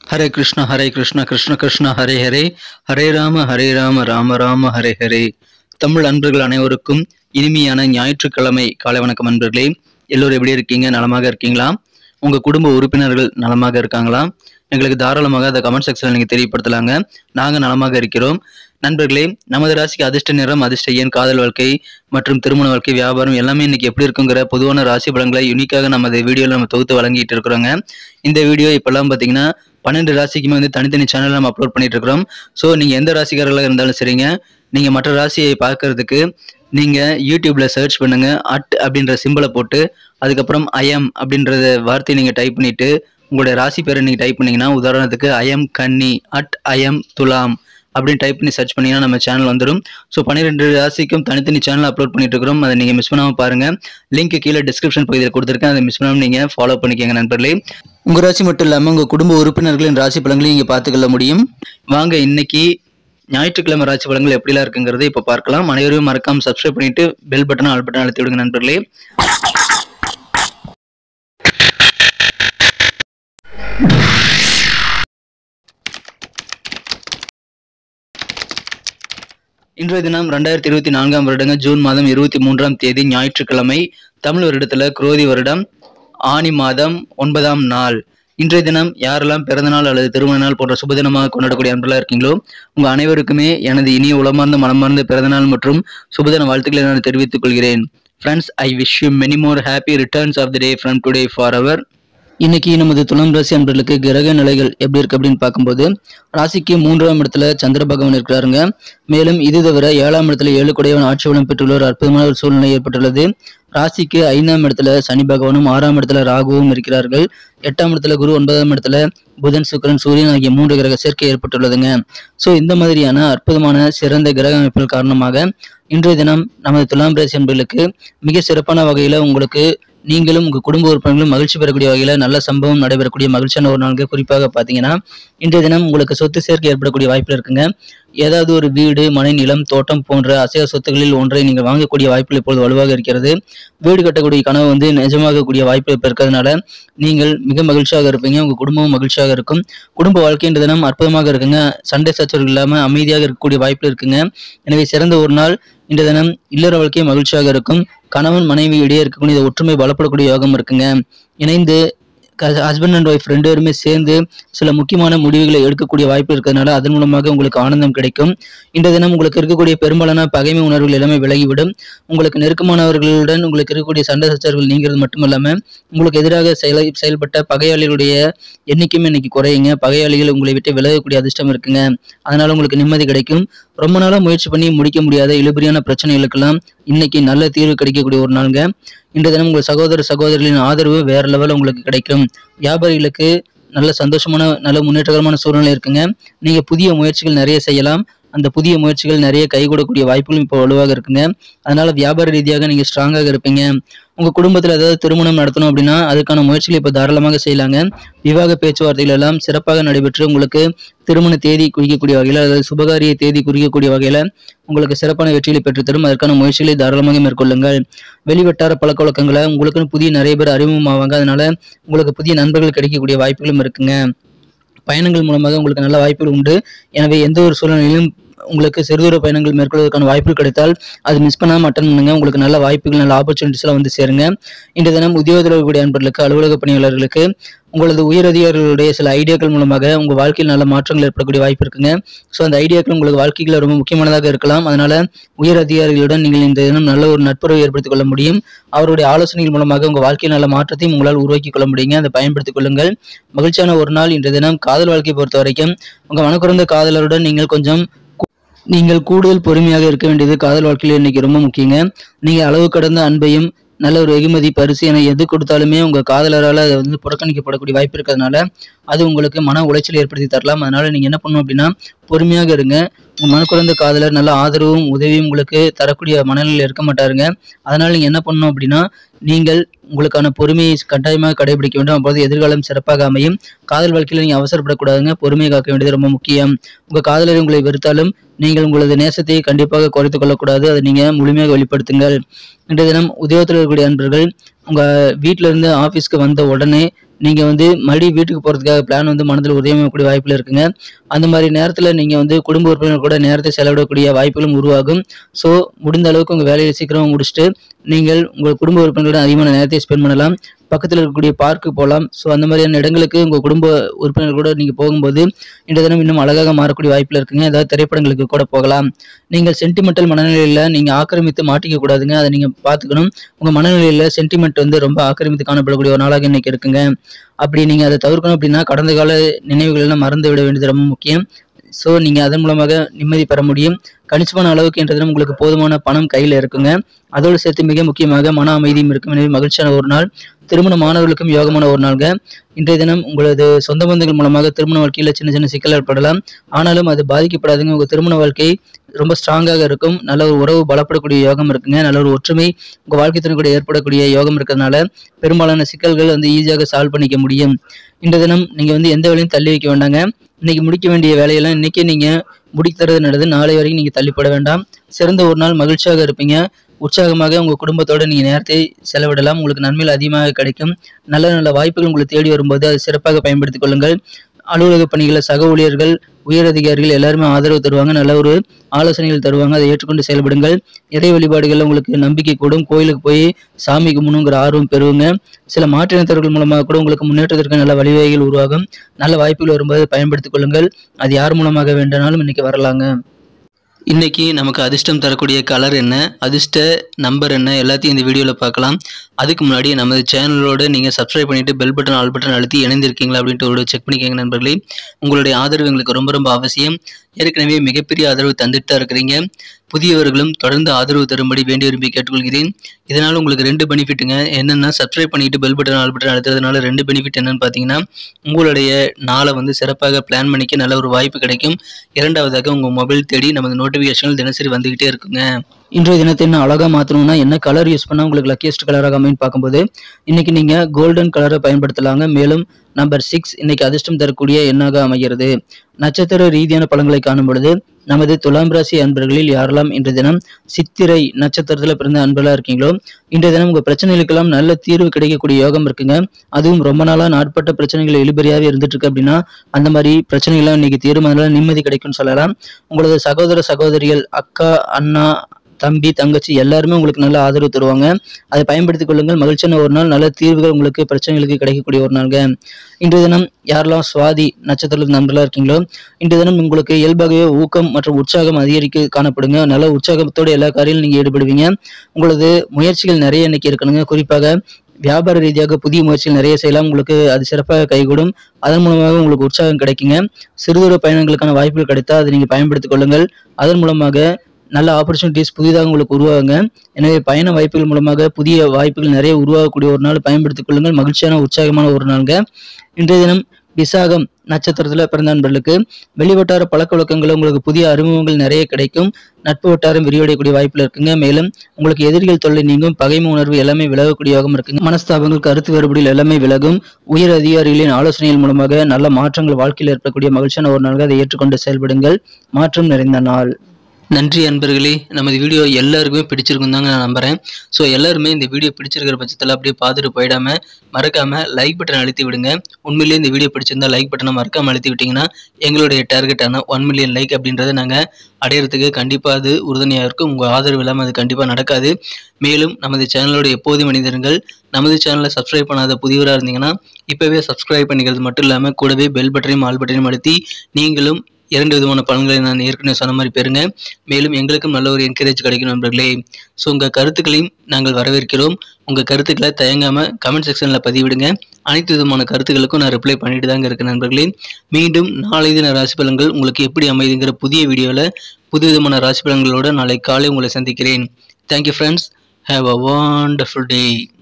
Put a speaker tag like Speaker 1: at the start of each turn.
Speaker 1: ஹரே கிருஷ்ணா கிருஷ்ண கிருஷ்ண ஹரே ஹரே, ஹரே ராம ராம ராம ஹரே ஹரே. தமிழ் அன்பர்கள் அனைவருக்கும் இனிமையான ஞாயிற்றுக்கிழமை காலை வணக்கம். அன்பர்களே, எல்லோரும் எப்படி இருக்கீங்க? நலமாக இருக்கீங்களா? உங்க குடும்ப உறுப்பினர்கள் நலமாக இருக்காங்களா? எங்களுக்கு தாராளமாக அதை கமெண்ட் செக்ஷன்ல நீங்க தெரியப்படுத்தலாங்க. நாங்க நலமாக இருக்கிறோம். நண்பர்களே, நமது ராசிக்கு அதிர்ஷ்ட நிறம், அதிர்ஷ்ட எண், காதல் வாழ்க்கை மற்றும் திருமண வாழ்க்கை, வியாபாரம் எல்லாமே இன்னைக்கு எப்படி இருக்குங்கிற பொதுவான ராசி பலன்களை யூனிக்காக நம்ம வீடியோல நம்ம தொகுத்து வழங்கிட்டு இருக்கிறோங்க. இந்த வீடியோ இப்பெல்லாம் பாத்தீங்கன்னா 12 ராசிக்குமே தனித்தனி சேனல் நம்ம அப்லோட் பண்ணிட்டு இருக்கிறோம். ஸோ நீங்க எந்த ராசிக்காரர்களாக இருந்தாலும் சரிங்க, நீங்க மற்ற ராசியை பார்க்கறதுக்கு நீங்க யூடியூப்ல சர்ச் பண்ணுங்க. அப்படின்ற சிம்பிளை போட்டு அதுக்கப்புறம் ஐஎம் அப்படின்றத வார்த்தையை நீங்க டைப் பண்ணிட்டு உங்களுடைய ராசி பேரை நீங்க டைப் பண்ணீங்கன்னா, உதாரணத்துக்கு ஐஎம் கன்னி, ஐஎம் துலாம் அப்படின்னு டைப் பண்ணி சர்ச் பண்ணீங்கன்னா நம்ம சேனல் வந்துடும். ஸோ 12 ராசிக்கும் தனித்தனி சேனல் அப்லோட் பண்ணிட்டு இருக்கிறோம். அதை நீங்க மிஸ் பண்ணாம பாருங்க. லிங்க் கீழே டிஸ்கிரிப்ஷன் பகுதியில் கொடுத்துருக்கேன். அதை மிஸ் பண்ணாம நீங்க ஃபாலோ பண்ணிக்கோங்க நண்பர்களே. உங்க ராசி மட்டும் இல்லாம உங்க குடும்ப உறுப்பினர்களின் ராசி பலன்களையும் இங்க பார்த்துக்கொள்ள முடியும். வாங்க இன்னைக்கு ஞாயிற்றுக்கிழமை ராசி பலன்கள் எப்படிலாம் இருக்குங்கிறத இப்ப பார்க்கலாம். அனைவரும் மறக்காம சப்ஸ்கிரைப் பண்ணிட்டு பெல் பட்டன் ஆல் பட்டன் அழுத்தி விடுங்க நண்பர்களே. இன்றைய தினம் 2024 வருடங்க ஜூன் மாதம் 23ஆம் தேதி ஞாயிற்றுக்கிழமை. தமிழ் வருடத்துல குரோதி வருடம் ஆனி மாதம் 9ஆம் நாள். இன்றைய தினம் யாரெல்லாம் பிறந்தநாள் அல்லது திருமண நாள் போன்ற சுபதினமாக கொண்டாடக்கூடிய அன்பர்களாக இருக்கீங்களோ உங்க அனைவருக்குமே எனது இனிய உளமார்ந்த மனமார்ந்த பிறந்தநாள் மற்றும் சுபதின வாழ்த்துக்களை நான் தெரிவித்துக் கொள்கிறேன். Friends, I wish you many more happy returns of the day from today for our. இன்னைக்கு நமது துலாம் ராசி அன்பர்களுக்கு கிரக நிலைகள் எப்படி இருக்கு அப்படின்னு பார்க்கும்போது, ராசிக்கு 3ஆம் இடத்துல சந்திர பகவான் இருக்கிறாருங்க. மேலும் இது தவிர 7ஆம் இடத்துல 7 குடையவன் ஆட்சி பலம் பெற்றுள்ள ஒரு அற்புதமான ஒரு சூழ்நிலை ஏற்பட்டுள்ளது. ராசிக்கு 5ஆம் இடத்துல சனி பகவானும் 6ஆம் இடத்துல ராகுவும் இருக்கிறார்கள். 8ஆம் இடத்துல குரு, 9ஆம் இடத்துல புதன், சுக்கிரன், சூரியன் ஆகிய 3 கிரக சேர்க்கை ஏற்பட்டுள்ளதுங்க. ஸோ இந்த மாதிரியான அற்புதமான சிறந்த கிரக அமைப்புகள் காரணமாக இன்றைய தினம் நமது துலாம் ராசி அன்பர்களுக்கு மிக சிறப்பான வகையில உங்களுக்கு நீங்களும் உங்க குடும்ப உறுப்பினர்களும் மகிழ்ச்சி பெறக்கூடிய வகையில நல்ல சம்பவம் நடைபெறக்கூடிய மகிழ்ச்சியான ஒரு நாளுக்கு. குறிப்பாக பாத்தீங்கன்னா இன்றைய தினம் உங்களுக்கு சொத்து சேர்க்கை ஏற்படக்கூடிய வாய்ப்புகள் இருக்குங்க. ஏதாவது ஒரு வீடு, மனை, நிலம், தோட்டம் போன்ற அசைய சொத்துக்களில் ஒன்றை நீங்கள் வாங்கக்கூடிய வாய்ப்புகள் இப்பொழுது வலுவாக இருக்கிறது. வீடு கட்டக்கூடிய கனவு நிஜமாகக்கூடிய வாய்ப்பு இப்ப இருக்கிறதுனால நீங்கள் மிக மகிழ்ச்சியாக இருப்பீங்க. உங்க குடும்பமும் மகிழ்ச்சியாக இருக்கும். குடும்ப வாழ்க்கை இன்றைய தினம் அற்புதமாக இருக்குங்க. சண்டை சச்சரவுகள் இல்லாம அமைதியாக இருக்கக்கூடிய வாய்ப்புகள் இருக்குங்க. எனவே சிறந்த ஒரு நாள் இன்றைய தினம். இல்லற வாழ்க்கை மகிழ்ச்சியாக இருக்கும். கணவன் மனைவி இடையே இருக்கக்கூடிய ஒற்றுமை பலப்படக்கூடிய யோகம் இருக்குங்க. இணைந்து ஹஸ்பண்ட் அண்ட் ஒய்ஃப் 2 பேருமே சேர்ந்து சில முக்கியமான முடிவுகளை எடுக்கக்கூடிய வாய்ப்பு இருக்கிறதுனால அதன் மூலமாக உங்களுக்கு ஆனந்தம் கிடைக்கும். இன்றைய தினம் உங்களுக்கு இருக்கக்கூடிய பெரும்பாலான பகைமை உணர்வுகள் எல்லாமே விலகிவிடும். உங்களுக்கு நெருக்கமானவர்களுடன் உங்களுக்கு இருக்கக்கூடிய சண்டை சச்சரவுகள் நீங்கிறது மட்டும் இல்லாம உங்களுக்கு எதிராக செயல்பட்ட பகையாளிகளுடைய எண்ணிக்கையுமே இன்னைக்கு குறையுங்க. பகையாளிகள் உங்களை விட்டு விலகக்கூடிய அதிர்ஷ்டம் இருக்குங்க. அதனால உங்களுக்கு நிம்மதி கிடைக்கும். ரொம்ப நாளா முயற்சி பண்ணி முடிக்க முடியாத இழுபறியான பிரச்சனைகளுக்கெல்லாம் இன்னைக்கு நல்ல தீர்வு கிடைக்கக்கூடிய ஒரு நாளுங்க. இன்றைய தினம் உங்கள் சகோதரிகளின் ஆதரவு வேற லெவலில் உங்களுக்கு கிடைக்கும். வியாபாரிகளுக்கு நல்ல சந்தோஷமான நல்ல முன்னேற்றகரமான சூழ்நிலை இருக்குங்க. நீங்க புதிய முயற்சிகள் நிறைய செய்யலாம். அந்த புதிய முயற்சிகள் நிறைய கை கொடுக்கக்கூடிய வாய்ப்புகளும் இப்போ வலுவாக இருக்குங்க. அதனால வியாபார ரீதியாக நீங்க ஸ்ட்ராங்காக இருப்பீங்க. உங்க குடும்பத்துல ஏதாவது திருமணம் நடத்தணும் அப்படின்னா அதுக்கான முயற்சிகளை இப்ப தாராளமாக செய்யலாங்க. விவாக பேச்சுவார்த்தைகள் எல்லாம் சிறப்பாக நடைபெற்று உங்களுக்கு திருமண தேதி குறிக்கக்கூடிய வகையில, அதாவது சுபகாரிய தேதி குறிக்கக்கூடிய வகையில உங்களுக்கு சிறப்பான வெற்றிகளை பெற்றுத்தரும். அதற்கான முயற்சிகளை தாராளமாக மேற்கொள்ளுங்கள். வெளிவட்டார பழக்க வழக்கங்களை உங்களுக்குன்னு புதிய நிறைய பேர் அறிமுகமாவாங்க. அதனால உங்களுக்கு புதிய நண்பர்கள் கிடைக்கக்கூடிய வாய்ப்புகளும் இருக்குங்க. பயணங்கள் மூலமாக உங்களுக்கு நல்ல வாய்ப்புகள் உண்டு. எனவே எந்த ஒரு சூழ்நிலையிலும் உங்களுக்கு சிறுதூர பயணங்கள் மேற்கொள்வதற்கான வாய்ப்புகள் கிடைத்தால் அது மிஸ் பண்ணாம அட்டன் பண்ணுங்க. உங்களுக்கு நல்ல வாய்ப்புகள், நல்ல ஆப்பர்ச்சுனிட்டிஸ் எல்லாம் சேருங்க. இன்றைய தினம் உத்தியோகத்தில் இருக்கக்கூடிய அன்பர்களுக்கு, அலுவலக பணியாளர்களுக்கு உங்களது உயர் அதிகாரிகளுடைய சில ஐடியாக்கள் மூலமாக உங்க வாழ்க்கையில் நல்ல மாற்றங்கள் ஏற்படக்கூடிய வாய்ப்பு இருக்குங்க. ஸோ அந்த ஐடியாக்கள் உங்களுக்கு வாழ்க்கையில் ரொம்ப முக்கியமானதாக இருக்கலாம். அதனால உயர் அதிகாரிகளுடன் நீங்கள் இந்த தினம் நல்ல ஒரு நட்புறவை ஏற்படுத்திக் கொள்ள முடியும். அவருடைய ஆலோசனைகள் மூலமாக உங்க வாழ்க்கையில் நல்ல மாற்றத்தையும் உங்களால் உருவாக்கி கொள்ள முடியுங்க. அதை பயன்படுத்திக் கொள்ளுங்கள். மகிழ்ச்சியான ஒரு நாள் இன்றைய தினம். காதல் வாழ்க்கையை பொறுத்த வரைக்கும் உங்க மனக்குறந்த காதலருடன் நீங்கள் கூடுதல் பொறுமையாக இருக்க வேண்டியது காதல் வாழ்க்கையில் இன்னைக்கு ரொம்ப முக்கியங்க. நீங்க அளவு கடந்த அன்பையும் நல்ல ஒரு வெகுமதி, பரிசு என எது கொடுத்தாலுமே உங்க காதலரால் அதை புறக்கணிக்கப்படக்கூடிய வாய்ப்பு இருக்கிறதுனால அது உங்களுக்கு மன உளைச்சல் ஏற்படுத்தி தரலாம். அதனால நீங்க என்ன பண்ணணும் அப்படின்னா பொறுமையாக இருங்க. உங்க மனக்குறந்த காதலர் நல்ல ஆதரவும் உதவியும் உங்களுக்கு தரக்கூடிய மனநிலையில் இருக்க மாட்டாருங்க. அதனால நீங்க என்ன பண்ணணும் அப்படின்னா நீங்கள் உங்களுக்கான பொறுமையை கட்டாயமாக கடைபிடிக்க வேண்டும். அப்போது எதிர்காலம் சிறப்பாக அமையும். காதல் வாழ்க்கையில் நீங்க அவசரப்படக்கூடாதுங்க. பொறுமையை காக்க வேண்டியது ரொம்ப முக்கியம். உங்க காதலர் உங்களை வெறுத்தாலும் நீங்கள் உங்களது நேசத்தை கண்டிப்பாக குறைத்துக் கொள்ளக்கூடாது. அதை நீங்கள் முழுமையாக வெளிப்படுத்துங்கள். இன்றைய தினம் உத்தியோகத்தில் இருக்கக்கூடிய அன்பர்கள் உங்கள் வீட்டிலேருந்து ஆஃபீஸ்க்கு வந்த உடனே நீங்கள் மறுபடியும் வீட்டுக்கு போகிறதுக்காக பிளான் மனதில் உதயமாகக்கூடிய வாய்ப்பில் இருக்குங்க. அந்த மாதிரி நேரத்தில் நீங்கள் குடும்ப உறுப்பினர் கூட நேரத்தை செலவிடக்கூடிய வாய்ப்புகளும் உருவாகும். ஸோ முடிந்த அளவுக்கு உங்கள் வேலையை சீக்கிரமாக முடிச்சுட்டு நீங்கள் உங்கள் குடும்ப உறுப்பினர்களுடன் அதிகமான நேரத்தை ஸ்பெண்ட் பண்ணலாம். பக்கத்தில் இருக்கக்கூடிய பார்க்கு போகலாம். ஸோ அந்த மாதிரியான இடங்களுக்கு உங்கள் குடும்ப உறுப்பினர் கூட நீங்கள் போகும்போது இன்றைய தினம் இன்னும் அழகாக மாறக்கூடிய வாய்ப்பில் இருக்குங்க. ஏதாவது திரைப்படங்களுக்கு கூட போகலாம். நீங்கள் சென்டிமெண்டல் மனநிலையில் நீங்கள் ஆக்கிரமித்து மாட்டிக்க கூடாதுங்க. அதை நீங்கள் பார்த்துக்கணும். உங்கள் மனநிலையில் சென்டிமெண்ட் ரொம்ப ஆக்கிரமித்து காணப்படக்கூடிய ஒரு நாளாக இன்னைக்கு இருக்குங்க. அப்படி நீங்கள் அதை தவிர்க்கணும் அப்படின்னா கடந்த கால நினைவுகள் எல்லாம் மறந்து விட வேண்டியது ரொம்ப முக்கியம். ஸோ நீங்கள் அதன் மூலமாக நிம்மதி பெற முடியும். கணிசமான அளவுக்கு இன்றைய தினம் உங்களுக்கு போதுமான பணம் கையில் இருக்குங்க. அதோடு சேர்த்து மிக முக்கியமாக மன அமைதியும் இருக்கும். எனவே மகிழ்ச்சியான ஒரு நாள். திருமணமானவர்களுக்கும் யோகமான ஒரு நாள்ங்க. இன்றைய தினம் உங்களது சொந்த பந்தங்கள் மூலமாக திருமண வாழ்க்கையில் சின்ன சின்ன சிக்கல் ஏற்படலாம். ஆனாலும் அது பாதிக்கப்படாதுங்க. உங்கள் திருமண வாழ்க்கை ரொம்ப ஸ்ட்ராங்காக இருக்கும். நல்ல ஒரு உறவு பலப்படக்கூடிய யோகம் இருக்குங்க. நல்ல ஒரு ஒற்றுமை உங்கள் வாழ்க்கை திறன் கூட ஏற்படக்கூடிய யோகம் இருக்கிறதுனால பெரும்பாலான சிக்கல்கள் ஈஸியாக சால்வ் பண்ணிக்க முடியும். இன்றைய தினம் நீங்கள் எந்த வேலையும் தள்ளி வைக்க வேண்டாங்க. இன்னைக்கு முடிக்க வேண்டிய வேலையெல்லாம் இன்னைக்கே நீங்கள் முடிக்கிறது நல்லது. நாளை வரைக்கும் நீங்கள் தள்ளிப்பட வேண்டாம். சிறந்த ஒரு நாள், மகிழ்ச்சியாக இருப்பீங்க. உற்சாகமாக உங்கள் குடும்பத்தோடு நீங்கள் நேரத்தை செலவிடலாம். உங்களுக்கு நன்மைகள் அதிகமாக கிடைக்கும். நல்ல நல்ல வாய்ப்புகள் உங்களுக்கு தேடி வரும்போது அதை சிறப்பாக பயன்படுத்திக் கொள்ளுங்கள். அலுவலக பணிகளில் சக ஊழியர்கள், உயர் அதிகாரிகள் எல்லாருமே ஆதரவு தருவாங்க. நல்ல ஒரு ஆலோசனைகள் தருவாங்க. அதை ஏற்றுக்கொண்டு செயல்படுங்கள். இறை வழிபாடுகளில் உங்களுக்கு நம்பிக்கை கூடும். கோயிலுக்கு போய் சாமி கும்பிடணுங்கிற ஆர்வம் பெறுவங்க. சில மாற்றினத்தவர்கள் மூலமாக கூட உங்களுக்கு முன்னேற்றத்திற்கு நல்ல வழிவகைகள் உருவாகும். நல்ல வாய்ப்புகள் வரும்போது பயன்படுத்திக் கொள்ளுங்கள். அது யார் மூலமாக வேண்டானாலும் இன்னைக்கு வரலாங்க. இன்னைக்கு நமக்கு அதிர்ஷ்டம் தரக்கூடிய கலர் என்ன, அதிர்ஷ்ட நம்பர் என்ன, எல்லாத்தையும் இந்த வீடியோவில் பார்க்கலாம். அதுக்கு முன்னாடி நமது சேனலோட நீங்கள் சப்ஸ்கிரைப் பண்ணிவிட்டு பெல் பட்டன் ஆல் பட்டன் அழுத்தி இணைந்திருக்கீங்களா அப்படின்ட்டு ஒரு செக் பண்ணிக்கோங்க நண்பர்களே. உங்களுடைய ஆதரவு எங்களுக்கு ரொம்ப ரொம்ப அவசியம். ஏற்கனவே மிகப்பெரிய ஆதரவு தந்துட்டு தான் இருக்கிறீங்க. புதியவர்களும் தொடர்ந்து ஆதரவு தரும்படி வேண்டி விரும்பி கேட்டுக்கொள்கிறேன். இதனால் உங்களுக்கு 2 பெனிஃபிட்டுங்க. என்னென்னா சப்ஸ்கிரைப் பண்ணிவிட்டு பெல் பட்டன் ஆல் பட்டன் அழுத்துறதுனால 2 பெனிஃபிட் என்னென்னு பார்த்தீங்கன்னா, உங்களுடைய நாளை சிறப்பாக பிளான் பண்ணிக்க நல்ல ஒரு வாய்ப்பு கிடைக்கும். இரண்டாவதாக உங்கள் மொபைல் தேடி நமது நோட்டிஃபிகேஷன்கள் தினசரி வந்துக்கிட்டே இருக்குங்க. இன்றைய தினத்தை என்ன அழகாக மாற்றணும்னா என்ன கலர் யூஸ் பண்ணால் உங்களுக்கு லக்கியஸ்ட் கலராக அமைன்னு பார்க்கும்போது இன்னைக்கு நீங்கள் கோல்டன் கலரை பயன்படுத்தலாங்க. மேலும் நம்பர் 6 இன்னைக்கு அதிர்ஷ்டம் தரக்கூடிய எண்ணாக அமைகிறது. நட்சத்திர ரீதியான பலன்களை காணும் பொழுது நமது துலாம் ராசி அன்பர்களில் யாரெல்லாம் இன்றைய தினம் சித்திரை நட்சத்திரத்தில் பிறந்த அன்பர்களாக இருக்கீங்களோ இன்றைய தினம் உங்கள் பிரச்சனைகளுக்கெல்லாம் நல்ல தீர்வு கிடைக்கக்கூடிய யோகம் இருக்குங்க. அதுவும் ரொம்ப நாளாக நாட்பட்ட பிரச்சனைகள் இழுபறியாகவே இருந்துட்டு இருக்கு அப்படின்னா அந்த மாதிரி பிரச்சனைகள்லாம் இன்னைக்கு தீரும். அதனால நிம்மதி கிடைக்கும்னு சொல்லலாம். உங்களது சகோதர சகோதரிகள், அக்கா, அண்ணா, தம்பி, தங்கச்சி எல்லாருமே உங்களுக்கு நல்ல ஆதரவு தருவாங்க. அதை பயன்படுத்திக் கொள்ளுங்கள். மகிழ்ச்சியான ஒரு நாள். நல்ல தீர்வுகள் உங்களுக்கு பிரச்சனைகளுக்கு கிடைக்கக்கூடிய ஒரு நாள்ங்க. இன்றைய தினம் யாரெல்லாம் சுவாதி நட்சத்திரத்தில் நண்பர்களாக இருக்கீங்களோ இன்றைய தினம் உங்களுக்கு இயல்பாகவே ஊக்கம் மற்றும் உற்சாகம் அதிகரிக்க காணப்படுங்க. நல்ல உற்சாகத்தோடு எல்லா காரியம் நீங்கள் ஈடுபடுவீங்க. உங்களது முயற்சிகள் நிறைய இன்னைக்கு இருக்கணுங்க. குறிப்பாக வியாபார ரீதியாக புதிய முயற்சிகள் நிறைய செய்யலாம். உங்களுக்கு அது சிறப்பாக கைகூடும். அதன் மூலமாக உங்களுக்கு உற்சாகம் கிடைக்குங்க. சிறுதூர பயணங்களுக்கான வாய்ப்புகள் கிடைத்தா அதை நீங்கள் பயன்படுத்திக் கொள்ளுங்கள். அதன் மூலமாக நல்ல ஆப்பர்ச்சுனிட்டிஸ் புதிதாக உங்களுக்கு உருவாகுங்க. எனவே பயண வாய்ப்புகள் மூலமாக புதிய வாய்ப்புகள் நிறைய உருவாகக்கூடிய ஒரு நாள் பயன்படுத்திக் கொள்ளுங்கள். மகிழ்ச்சியான உற்சாகமான ஒரு நாளுங்க. இன்றைய தினம் விசாகம் நட்சத்திரத்தில் பிறந்த நண்பர்களுக்கு வெளிவட்டார பழக்க வழக்கங்கள் உங்களுக்கு புதிய அறிமுகங்கள் நிறைய கிடைக்கும். நட்பு வட்டாரம் விரிவடையக்கூடிய வாய்ப்புல இருக்குங்க. மேலும் உங்களுக்கு எதிரிகள் தொல்லை நீங்கும். பகைமை உணர்வு எல்லாமே விலகக்கூடிய யோகம் இருக்குங்க. மனஸ்தாபங்கள், கருத்து வேறுபாடுகள் எல்லாமே விலகும். உயர் அதிகாரிகளின் ஆலோசனைகள் மூலமாக நல்ல மாற்றங்கள் வாழ்க்கையில் ஏற்படக்கூடிய மகிழ்ச்சியான ஒரு நாளாக அதை ஏற்றுக்கொண்டு செயல்படுங்கள். மாற்றம் நிறைந்த நாள். நன்றி அன்பர்களே. நமது வீடியோ எல்லாருக்குமே பிடிச்சிருக்கும் தாங்க நான் நம்புகிறேன். ஸோ எல்லாருமே இந்த வீடியோ பிடிச்சிருக்கிற பட்சத்தில் அப்படியே பார்த்துட்டு போயிடாமல் மறக்காமல் லைக் பட்டன் அழுத்தி விடுங்க. உண்மையிலேயே இந்த வீடியோ பிடிச்சிருந்தா லைக் பட்டனை மறக்காமல் அழுத்தி விட்டிங்கன்னா எங்களுடைய டார்கெட்டான 1 மில்லியன் லைக் அப்படின்றத நாங்கள் அடையிறதுக்கு கண்டிப்பாக அது உறுதுணையாக இருக்கும். உங்கள் ஆதரவு இல்லாமல் அது கண்டிப்பாக நடக்காது. மேலும் நமது சேனலோட எப்போதும் மனிதர்கள் நமது சேனலை சப்ஸ்கிரைப் பண்ணாத புதியவராக இருந்தீங்கன்னா இப்போவே சப்ஸ்கிரைப் பண்ணிக்கிறது மட்டும் இல்லாமல் கூடவே பெல் பட்டனையும் ஆல் பட்டனையும் அழுத்தி நீங்களும் 2 விதமான பலன்களை நான் ஏற்கனவே சொன்ன மாதிரி பெறுங்க. மேலும் எங்களுக்கும் நல்ல ஒரு என்கரேஜ் கிடைக்கும் நண்பர்களே. ஸோ உங்கள் கருத்துக்களையும் நாங்கள் வரவேற்கிறோம். உங்கள் கருத்துக்களை தயங்காமல் கமெண்ட் செக்ஷனில் பதிவிடுங்க. அனைத்து விதமான கருத்துக்களுக்கும் நான் ரிப்ளை பண்ணிட்டு தாங்க இருக்கேன் நண்பர்களே. மீண்டும் நாளை தின ராசி பலன்கள் உங்களுக்கு எப்படி அமைதுங்கிற புதிய வீடியோவில் புது விதமான ராசி பலன்களோடு நாளை காலை உங்களை சந்திக்கிறேன். Thank you friends. Have a wonderful day.